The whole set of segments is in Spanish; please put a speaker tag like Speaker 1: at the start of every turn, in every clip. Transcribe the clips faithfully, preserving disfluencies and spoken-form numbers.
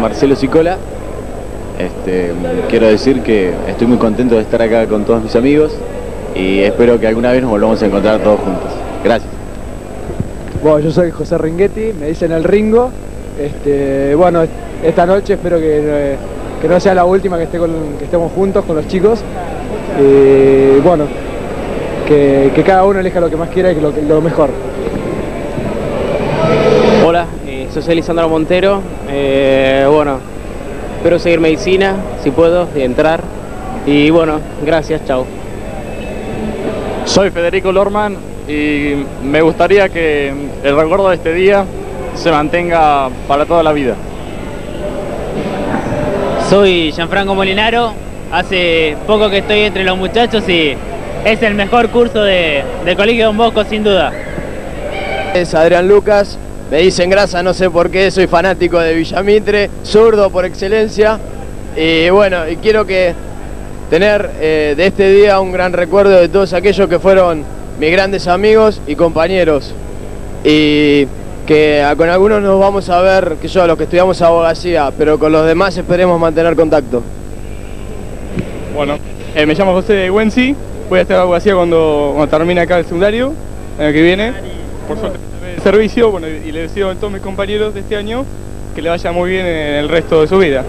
Speaker 1: Marcelo Cicola. Este, quiero decir que estoy muy contento de estar acá con todos mis amigos y espero que alguna vez nos volvamos a encontrar todos juntos. Gracias.
Speaker 2: Bueno, yo soy José Ringuetti, me dicen el Ringo. Este, bueno, esta noche espero que, que no sea la última que, esté con, que estemos juntos con los chicos. Y bueno, que, que cada uno elija lo que más quiera y lo, lo mejor.
Speaker 3: Hola, eh, soy Lisandro Montero. Eh, bueno, espero seguir medicina, si puedo, y entrar. Y bueno, gracias, chao.
Speaker 4: Soy Federico Lorman y me gustaría que el recuerdo de este día se mantenga para toda la vida.
Speaker 5: Soy Gianfranco Molinaro, hace poco que estoy entre los muchachos y es el mejor curso de, de Colegio Don Bosco, sin duda.
Speaker 6: Es Adrián Lucas, me dicen Grasa, no sé por qué, soy fanático de Villamitre, zurdo por excelencia. Y bueno, y quiero que tener eh, de este día un gran recuerdo de todos aquellos que fueron mis grandes amigos y compañeros. Y que con algunos nos vamos a ver, que yo, los que estudiamos abogacía, pero con los demás esperemos mantener contacto.
Speaker 4: Bueno, eh, me llamo José Güenzi, voy a estar en abogacía cuando, cuando termine acá el secundario, el año que viene. Por suerte el servicio, bueno, y le deseo a todos mis compañeros de este año que le vaya muy bien en el resto de su vida.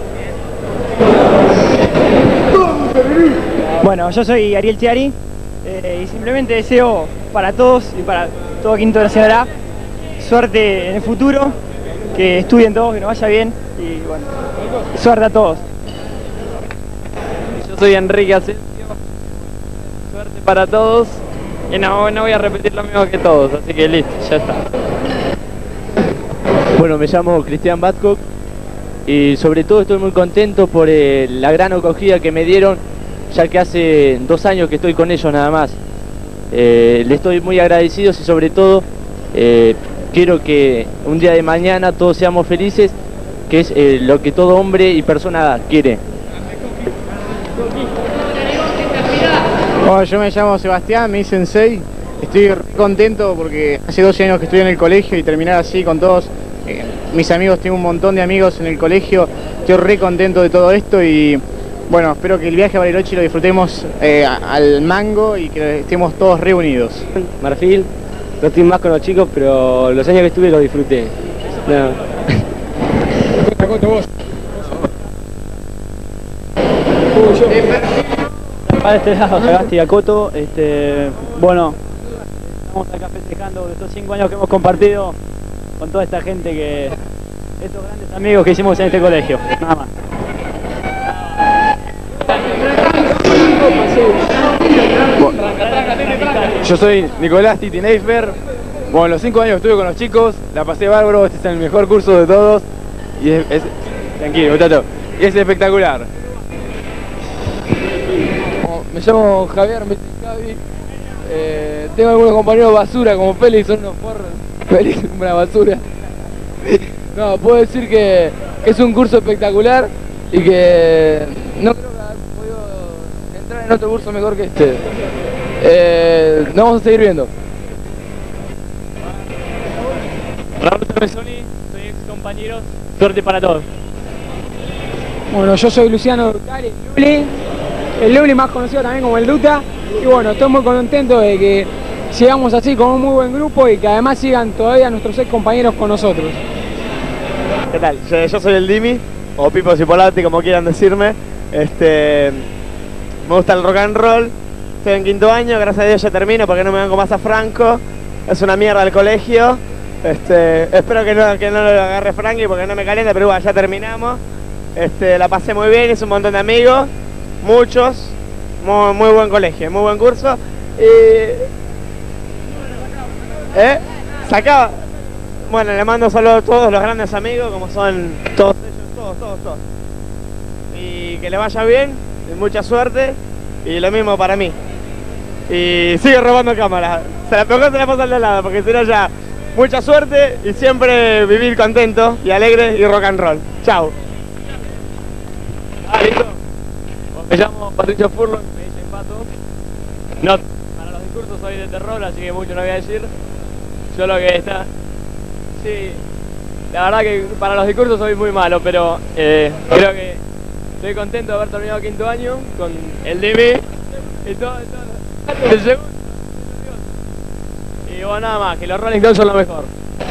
Speaker 7: Bueno, yo soy Ariel Chiari eh, y simplemente deseo para todos y para todo Quinto Nacional A suerte en el futuro, que estudien todos, que nos vaya bien y bueno, suerte a todos.
Speaker 3: Yo soy Enrique Asensio, suerte para todos y no, no voy a repetir lo mismo que todos, así que listo, ya está.
Speaker 8: Bueno, me llamo Cristian Badcock y sobre todo estoy muy contento por eh, la gran acogida que me dieron, ya que hace dos años que estoy con ellos nada más. Eh, les estoy muy agradecido y sobre todo eh, quiero que un día de mañana todos seamos felices, que es eh, lo que todo hombre y persona quiere.
Speaker 9: Bueno, yo me llamo Sebastián, me dicen Sei. Estoy re contento porque hace doce años que estoy en el colegio y terminar así con todos eh, mis amigos, tengo un montón de amigos en el colegio. Estoy re contento de todo esto y bueno, espero que el viaje a Bariloche lo disfrutemos eh, al mango y que estemos todos reunidos.
Speaker 3: Marfil, no estoy más con los chicos, pero los años que estuve los disfruté. No.
Speaker 7: Para este lado, Sagasti y Acoto, este, bueno, estamos acá festejando estos cinco años que hemos compartido con toda esta gente, que estos grandes amigos que hicimos en este colegio, nada más.
Speaker 2: Yo soy Nicolás Titi Neisfer. Bueno, los cinco años que estuve con los chicos, la pasé bárbaro, este es el mejor curso de todos. Y es, es tranquilo, muchacho, y es espectacular.
Speaker 10: Me llamo Javier Meticavi, eh, tengo algunos compañeros basura como Félix, son unos forros. Félix, una basura. No, puedo decir que, que es un curso espectacular y que no creo que haber podido entrar en otro curso mejor que este. Eh, nos vamos a seguir viendo.
Speaker 5: Raúl Torresoni, soy ex compañeros, suerte para todos.
Speaker 7: Bueno, yo soy Luciano Ducari, Luli, el Luli más conocido también como el Duta, y bueno, estoy muy contento de que sigamos así con un muy buen grupo y que además sigan todavía nuestros ex compañeros con nosotros.
Speaker 11: ¿Qué tal? Yo, yo soy el Dimi, o Pipo Cipolati, como quieran decirme. Este, me gusta el rock and roll, estoy en quinto año, gracias a Dios ya termino porque no me vengo más a Franco, es una mierda el colegio. Este, espero que no, que no lo agarre Frankie porque no me calienta, pero bueno, ya terminamos. Este, la pasé muy bien, hice un montón de amigos, muchos, muy, muy buen colegio, muy buen curso. Y... ¿Eh? Sacaba. Bueno, le mando saludos a todos los grandes amigos, como son todos ellos, todos, todos, todos. Y que le vaya bien, y mucha suerte, y lo mismo para mí. Y sigue robando cámaras, se la pegó, se la pasa al de lado, porque si no ya... Mucha suerte y siempre vivir contento y alegre y rock and roll. Chao.
Speaker 3: Ah, listo. Me llamo Patricio Furlong, me dicen Pato. No, para los discursos soy de terror, así que mucho no voy a decir. Yo lo que está... Sí.
Speaker 12: La verdad que para los discursos soy muy malo, pero eh, creo que estoy contento de haber terminado quinto año con el D B y todo, todo el segundo. Y bueno, nada más, que los Rolling Stones son lo mejor.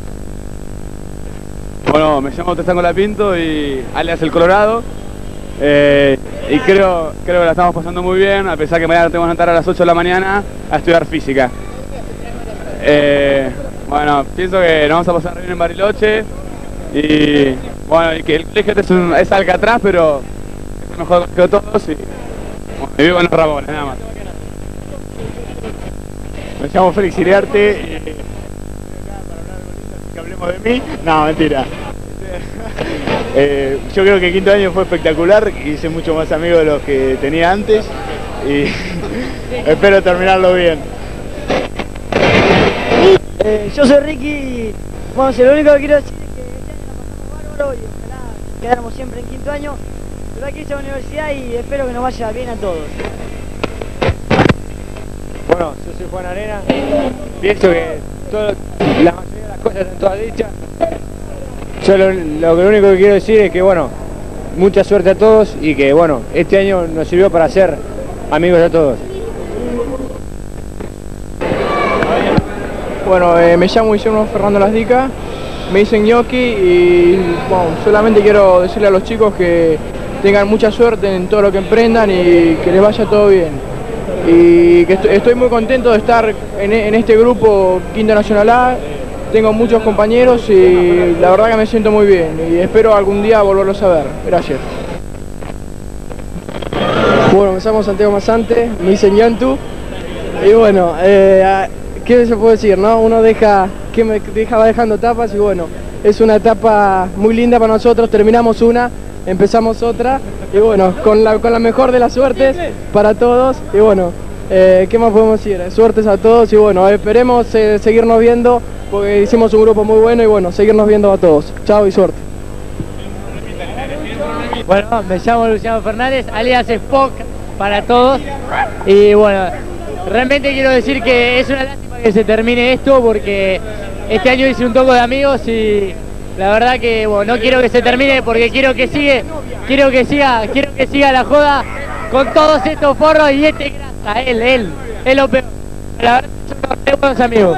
Speaker 13: Bueno, me llamo Testán Colapinto y alias El Colorado. Eh, y creo, creo que la estamos pasando muy bien, a pesar que mañana tenemos que entrar a las ocho de la mañana a estudiar física. Eh, bueno, pienso que nos vamos a pasar bien en Bariloche. Y bueno, y que el colegio es, un, es Alcatraz, pero es el mejor que todos. Y bueno, vivo en los Ramones, nada más.
Speaker 9: Me llamo Félix Iriarte y que hablemos de mí. No, mentira. eh, yo creo que el quinto año fue espectacular, hice mucho más amigos de los que tenía antes y espero terminarlo bien.
Speaker 14: Eh, yo soy Ricky y bueno, si lo único que quiero decir es que este año la pasamos bárbaro y ojalá quedáramos siempre en quinto año. Pero hay que irse a la universidad y espero que nos vaya bien a todos.
Speaker 15: Bueno, yo soy Juan Arena, pienso que todo, la mayoría de las cosas están todas dichas. Yo lo, lo, lo único que quiero decir es que bueno, mucha suerte a todos y que bueno, este año nos sirvió para ser amigos de todos.
Speaker 16: Bueno, eh, me llamo Guillermo Fernando Lasdica, me dicen Gnocchi y bueno, solamente quiero decirle a los chicos que tengan mucha suerte en todo lo que emprendan y que les vaya todo bien. Y que estoy muy contento de estar en, en este grupo Quinta Nacional A, tengo muchos compañeros y la verdad que me siento muy bien y espero algún día volverlos a ver. Gracias.
Speaker 17: Bueno, me llamo Santiago Mazante, me dicen Yantu y bueno, eh, ¿qué se puede decir, no? Uno deja, que me deja, va dejando etapas y bueno, es una etapa muy linda para nosotros, terminamos una, empezamos otra y bueno, con la, con la mejor de las suertes para todos y bueno, eh, ¿qué más podemos decir? Suertes a todos y bueno, esperemos eh, seguirnos viendo porque hicimos un grupo muy bueno y bueno, seguirnos viendo a todos. Chao y suerte.
Speaker 5: Bueno, me llamo Luciano Fernández, alias Spock para todos y bueno, realmente quiero decir que es una lástima que se termine esto porque este año hice un toco de amigos y la verdad que bueno, no quiero que se termine porque quiero que sigue, quiero que siga, quiero que siga la joda con todos estos forros y este grasa, él, él, es lo peor. La verdad son unos buenos amigos.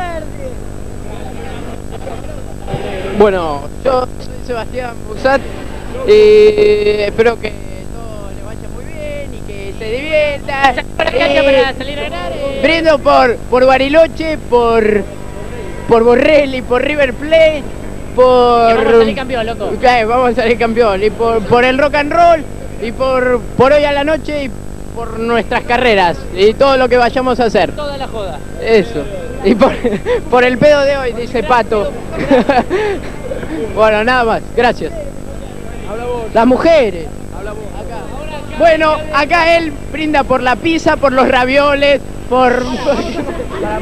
Speaker 18: Bueno, yo soy Sebastián Busat y espero que todo le vaya muy bien y que se diviertan.
Speaker 5: Para salir a ganar, eh.
Speaker 18: Brindo por, por Bariloche, por, por Borrell y por River Plate, por...
Speaker 5: Y vamos a salir campeón, loco.
Speaker 18: Okay, vamos a salir campeón. Y por, por el rock and roll y por, por hoy a la noche y por nuestras carreras y todo lo que vayamos a hacer.
Speaker 5: Toda la joda.
Speaker 18: Eso. Y por, por el pedo de hoy, dice Pato. Bueno, nada más. Gracias. Las mujeres. Acá. Bueno, acá él brinda por la pizza, por los ravioles, por... para,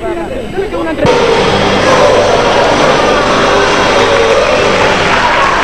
Speaker 18: para.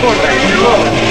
Speaker 19: importa.